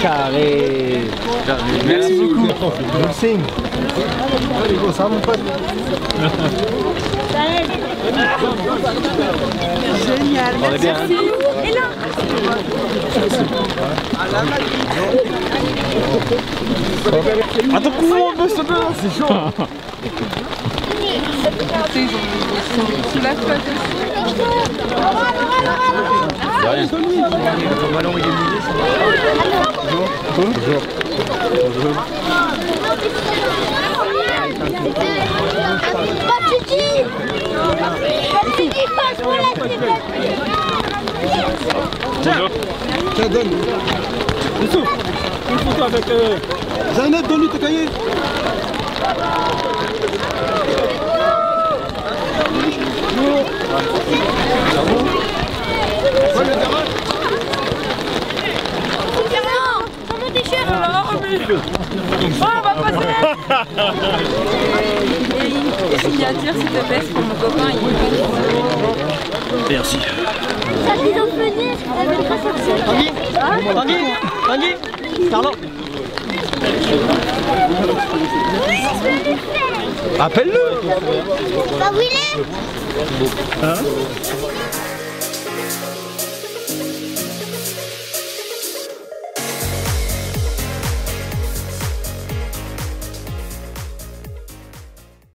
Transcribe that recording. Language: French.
Carré. Merci beaucoup. Je le signe. Allez, go, ça va mon pote. Génial, On est bien, merci. Et là Attends, cours un peu, s'il te plaît, c'est chaud. ils sont sous la flotte aussi. De rien. Ton ballon il est mouillé, ça va. Bonjour. Bonjour. Tiens, donne. Youssouf, une photo avec Zainab, donne-lui tes cahiers. Oh, on va passer. Et une signature, s'il te plaît, pour mon copain. Merci. Ça dit d'en venir avec la réception. Tanguy, Carlo. Appelle-le. Bah où il est?